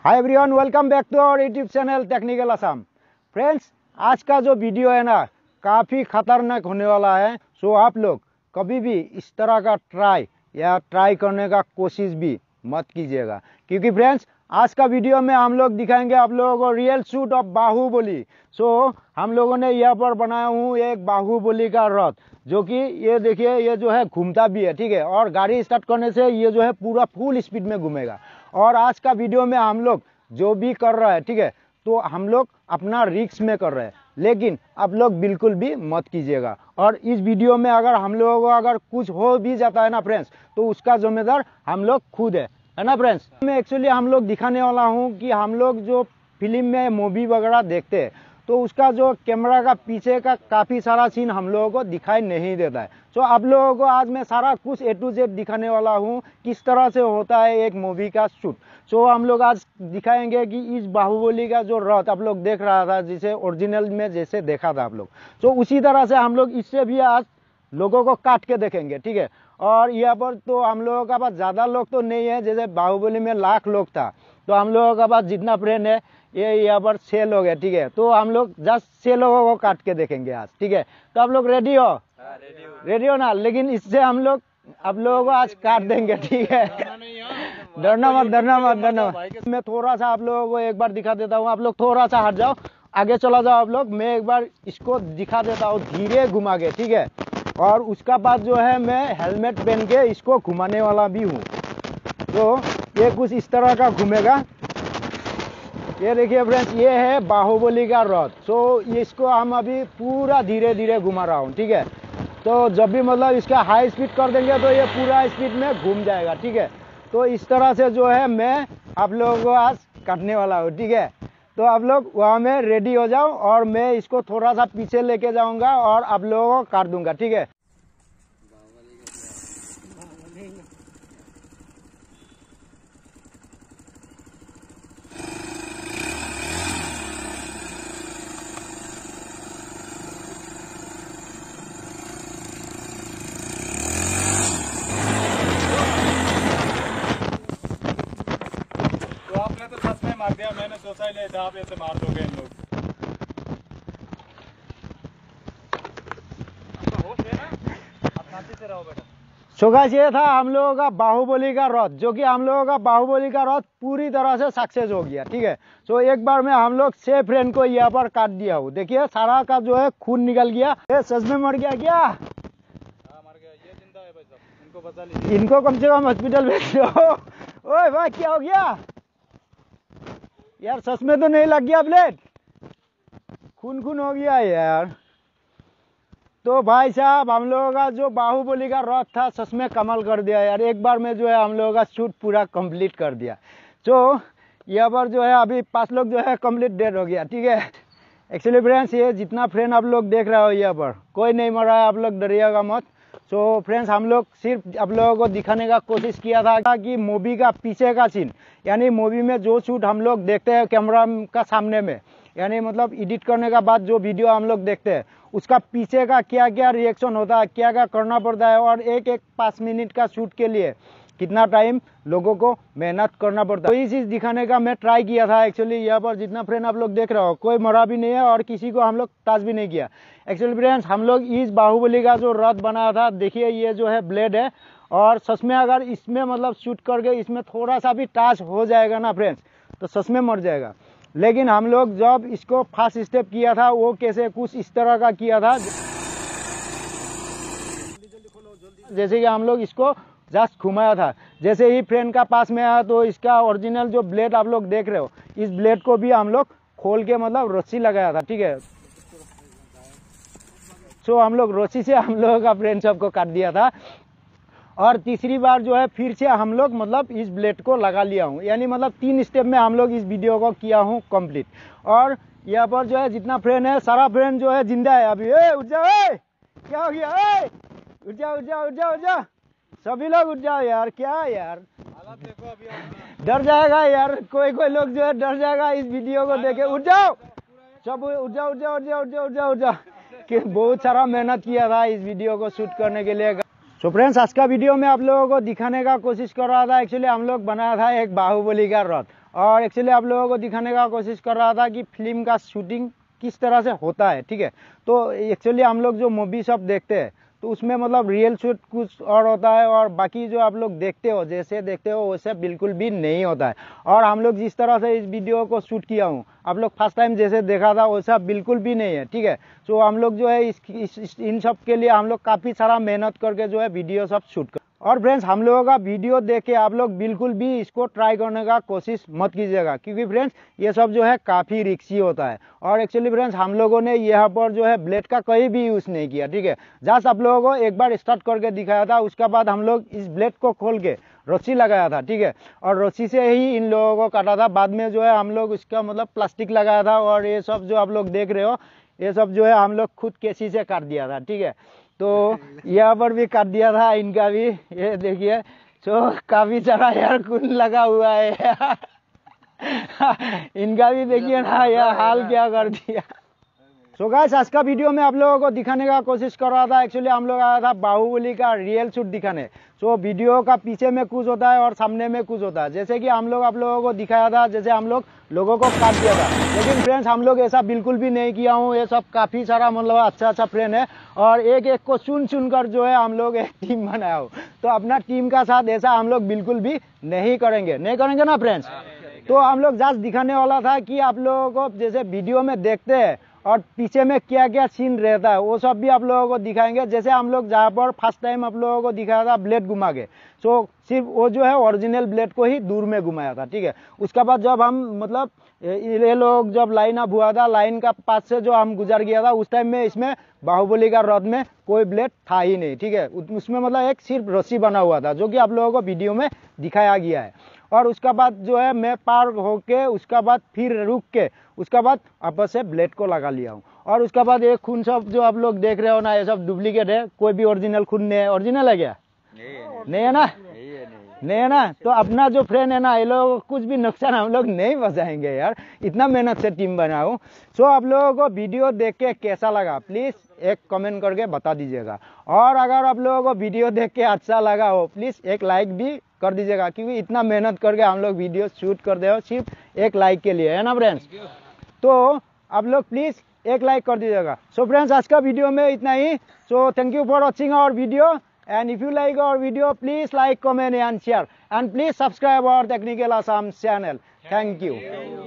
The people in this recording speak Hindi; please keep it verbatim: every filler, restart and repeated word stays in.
Hi everyone, welcome back to our YouTube channel technical Assam. Friends, आज का जो वीडियो है ना काफ़ी खतरनाक होने वाला है। सो आप लोग कभी भी इस तरह का ट्राई या ट्राई करने का कोशिश भी मत कीजिएगा, क्योंकि फ्रेंड्स आज का वीडियो में हम लोग दिखाएंगे आप लोगों को real shoot of Baahubali. So हम लोगों ने यहाँ पर बनाया हूँ एक बाहुबली का रथ, जो कि ये देखिए ये जो है घूमता भी है, ठीक है। और गाड़ी स्टार्ट करने से ये जो है पूरा फुल स्पीड में घूमेगा। और आज का वीडियो में हम लोग जो भी कर रहा है, ठीक है, तो हम लोग अपना रिस्क में कर रहे हैं, लेकिन आप लोग बिल्कुल भी मत कीजिएगा। और इस वीडियो में अगर हम लोगों को अगर कुछ हो भी जाता है ना फ्रेंड्स, तो उसका जिम्मेदार हम लोग खुद है है ना फ्रेंड्स। मैं एक्चुअली हम लोग दिखाने वाला हूँ कि हम लोग जो फिल्म में मूवी वगैरह देखते हैं तो उसका जो कैमरा का पीछे का काफ़ी सारा सीन हम लोगों को दिखाई नहीं देता है। सो आप लोगों को आज मैं सारा कुछ ए टू जेड दिखाने वाला हूँ, किस तरह से होता है एक मूवी का शूट। सो हम लोग आज दिखाएंगे कि इस बाहुबली का जो रथ आप लोग देख रहा था, जिसे ओरिजिनल में जैसे देखा था आप लोग, सो उसी तरह से हम लोग इससे भी आज लोगों को काट के देखेंगे, ठीक है। और यहाँ पर तो हम लोगों का पास ज़्यादा लोग तो नहीं है, जैसे बाहुबली में लाख लोग था, तो हम लोगों का पास जितना फ्रेंड है ये यहाँ पर छः लोग है, ठीक है। तो हम लोग जस्ट छः लोगों को काट के देखेंगे आज, ठीक है। तो आप लोग रेडी हो? रेडी हो ना? लेकिन इससे हम लोग आप लोगों को आज काट देंगे, ठीक है। डरना मत, डरना मत, डरना मत। मैं थोड़ा सा आप लोगों को एक बार दिखा देता हूँ, आप लोग थोड़ा सा हट जाओ, आगे चला जाओ आप लोग। मैं एक बार इसको दिखा देता हूँ धीरे घुमा के, ठीक है। और उसका बाद जो है मैं हेलमेट पहन के इसको घुमाने वाला भी हूँ। तो ये कुछ इस तरह का घूमेगा। ये देखिए फ्रेंड्स, ये है बाहुबली का रथ। सो इसको हम अभी पूरा धीरे धीरे घुमा रहा हूँ, ठीक है। तो जब भी मतलब इसका हाई स्पीड कर देंगे तो ये पूरा स्पीड में घूम जाएगा, ठीक है। तो इस तरह से जो है मैं आप लोगों को आज काटने वाला हूँ, ठीक है। तो आप लोग वहाँ में रेडी हो जाओ और मैं इसको थोड़ा सा पीछे लेके जाऊंगा और आप लोगों को काट दूंगा, ठीक है। आपने तो सच में मार दिया, मैंने सोचा ही नहीं था आप ऐसे मार दोगे इन लोग। सो गाइस, ये था हम लोगों का बाहुबली का रथ, जो कि हम लोगों का बाहुबली का रथ पूरी तरह से सक्सेस हो गया, ठीक है। सो एक बार में हम लोग छह फ्रेंड को यहाँ पर काट दिया हूँ। देखिए सारा का जो है खून निकल गया। ये सच में मर गया क्या? हाँ मर गया, ये जिंदा है भाई साहब, इनको बचा लीजिए। इनको कम से कम हॉस्पिटल भेज दो। ओए भाई क्या हो गया यार? सच में तो नहीं लग गया ब्लेड? खून खून हो गया यार। तो भाई साहब हम लोगों का जो बाहुबली का रथ था सच में कमाल कर दिया यार। एक बार में जो है हम लोगों का शूट पूरा कंप्लीट कर दिया। तो यहाँ पर जो है अभी पांच लोग जो है कंप्लीट डेड हो गया, ठीक है। एक्चुअली फ्रेंड्स, ये जितना फ्रेंड आप लोग देख रहे हो यहाँ पर कोई नहीं मरा है, आप लोग डरिएगा मत। सो फ्रेंड्स, हम लोग सिर्फ आप लोगों को दिखाने का कोशिश किया था कि मूवी का पीछे का सीन, यानी मूवी में जो शूट हम लोग देखते हैं कैमरा का सामने में, यानी मतलब एडिट करने का बाद जो वीडियो हम लोग देखते हैं उसका पीछे का क्या क्या रिएक्शन होता है, क्या क्या करना पड़ता है, और एक एक पाँच मिनट का शूट के लिए कितना टाइम लोगों को मेहनत करना पड़ता है। तो ये चीज़ दिखाने का मैं ट्राई किया था। एक्चुअली यहाँ पर जितना फ्रेंड आप लोग देख रहे हो कोई मरा भी नहीं है और किसी को हम लोग टच भी नहीं किया। एक्चुअली फ्रेंड्स, हम लोग इस बाहुबली का जो रथ बनाया था, देखिए ये जो है ब्लेड है, और सच में अगर इसमें मतलब शूट करके इसमें थोड़ा सा भी टच हो जाएगा ना फ्रेंड्स, तो सच में मर जाएगा। लेकिन हम लोग जब इसको फर्स्ट स्टेप किया था वो कैसे कुछ इस तरह का किया था, जैसे कि हम लोग इसको जस्ट घुमाया था। जैसे ही फ्रेंड का पास में आया तो इसका ओरिजिनल जो ब्लेड आप लोग देख रहे हो, इस ब्लेड को भी हम लोग खोल के मतलब रस्सी लगाया था, ठीक है। सो हम लोग रस्सी से हम लोगों का फ्रेंड सबको काट दिया था। और तीसरी बार जो है फिर से हम लोग मतलब इस ब्लेड को लगा लिया हूँ, यानी मतलब तीन स्टेप में हम लोग इस वीडियो को किया हूँ कंप्लीट। और यहाँ पर जो है जितना फ्रेंड है सारा फ्रेंड जो है जिंदा है अभी। ए उठ जाओ, ए क्या हो गया? ए उठ जाओ, उठ जाओ, उठ जाओ, उठ जाओ, सभी लोग उठ जाओ यार। क्या यार, हालत देखो अभी आप। डर जाएगा यार, कोई कोई लोग जो है डर जाएगा इस वीडियो को देखे। उठ जाओ सब, उठ जाओ, उठ जाओ, उठ जाओ, उठ जाओ, उठ जाओ, उठ जाओ। कि बहुत सारा मेहनत किया था इस वीडियो को शूट करने के लिए। सो फ्रेंड्स, आज का वीडियो में आप लोगों को दिखाने का कोशिश कर रहा था। एक्चुअली हम लोग बनाया था एक बाहुबली का रथ, और एक्चुअली आप लोगों को दिखाने का कोशिश कर रहा था कि फिल्म का शूटिंग किस तरह से होता है, ठीक है। तो एक्चुअली हम लोग जो मूवी सब देखते हैं तो उसमें मतलब रियल शूट कुछ और होता है और बाकी जो आप लोग देखते हो जैसे देखते हो वैसे बिल्कुल भी नहीं होता है। और हम लोग जिस तरह से इस वीडियो को शूट किया हूँ आप लोग फर्स्ट टाइम जैसे देखा था वैसा बिल्कुल भी नहीं है, ठीक है। तो हम लोग जो है इस, इस, इस इन सब के लिए हम लोग काफ़ी सारा मेहनत करके जो है वीडियो सब शूट कर। और फ्रेंड्स हम लोगों का वीडियो देख के आप लोग बिल्कुल भी इसको ट्राई करने का कोशिश मत कीजिएगा, क्योंकि फ्रेंड्स ये सब जो है काफ़ी रिक्सी होता है। और एक्चुअली फ्रेंड्स हम लोगों ने यहाँ पर जो है ब्लेड का कहीं भी यूज़ नहीं किया, ठीक है। जस्ट आप लोगों को एक बार स्टार्ट करके दिखाया था, उसके बाद हम लोग इस ब्लेड को खोल के रस्सी लगाया था, ठीक है। और रस्सी से ही इन लोगों को काटा था। बाद में जो है हम लोग इसका मतलब प्लास्टिक लगाया था और ये सब जो आप लोग देख रहे हो ये सब जो है हम लोग खुद कैंची से काट दिया था, ठीक है। तो यहाँ पर भी काट दिया था इनका भी, ये देखिए। तो काफी सारा यार खून लगा हुआ है इनका भी देखिए ना यार हाल क्या कर दिया। सो गाइस आज का वीडियो में आप लोगों को दिखाने का कोशिश कर रहा था। एक्चुअली हम लोग आया था बाहुबली का रियल शूट दिखाने। सो वीडियो का पीछे में कुछ होता है और सामने में कुछ होता है। जैसे कि हम लोग आप लोगों को दिखाया था, जैसे हम लोग लोगों को काट दिया था, लेकिन फ्रेंड्स हम लोग ऐसा बिल्कुल भी नहीं किया हूँ। ये सब काफी सारा मतलब अच्छा अच्छा फ्रेंड है और एक एक को चुन चुन कर जो है हम लोग एक टीम बनाया हो। तो अपना टीम का साथ ऐसा हम लोग बिल्कुल भी नहीं करेंगे, नहीं करेंगे ना फ्रेंड्स। तो हम लोग जस्ट दिखाने वाला था कि आप लोगों को जैसे वीडियो में देखते हैं और पीछे में क्या क्या सीन रहता है वो सब भी आप लोगों को दिखाएंगे। जैसे हम लोग जहाँ पर फर्स्ट टाइम आप लोगों को दिखाया था ब्लेड घुमा के, सो सिर्फ वो जो है ओरिजिनल ब्लेड को ही दूर में घुमाया था, ठीक है। उसके बाद जब हम मतलब ये लोग जब लाइन अप हुआ था, लाइन का पास से जो हम गुजर गया था, उस टाइम में इसमें बाहुबली का रथ में कोई ब्लेड था ही नहीं, ठीक है। उसमें मतलब एक सिर्फ रस्सी बना हुआ था जो कि आप लोगों को वीडियो में दिखाया गया है। और उसका बाद जो है मैं पार होके उसका बाद फिर रुक के उसका बाद आपस से ब्लेड को लगा लिया हूँ। और उसका बाद ये खून सब जो आप लोग देख रहे हो ना ये सब डुप्लीकेट है, कोई भी ओरिजिनल खून नहीं है। ओरिजिनल है क्या? नहीं, नहीं है ना, नहीं है, नहीं, नहीं है ना। तो अपना जो फ्रेंड है ना ये लोग कुछ भी नुकसान हम लोग नहीं बचाएंगे यार, इतना मेहनत से टीम बना हूँ। सो आप लोगों को वीडियो देख के कैसा लगा प्लीज एक कमेंट करके बता दीजिएगा। और अगर आप लोगों को वीडियो देख के अच्छा लगा हो प्लीज एक लाइक भी कर दीजिएगा, क्योंकि इतना मेहनत करके हम लोग वीडियो शूट कर दे हो सिर्फ एक लाइक के लिए, है ना फ्रेंड्स। तो आप लोग प्लीज एक लाइक कर दीजिएगा। सो फ्रेंड्स आज का वीडियो में इतना ही। So thank you for watching our video and if you like our video please like comment and share and please subscribe our technical Assam channel. Thank you.